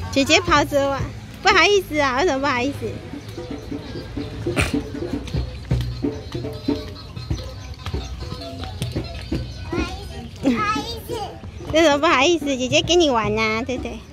姐姐跑着玩，不好意思啊，为什么不好意思？不好意思，为什么不好意思？姐姐给你玩呐、对不对？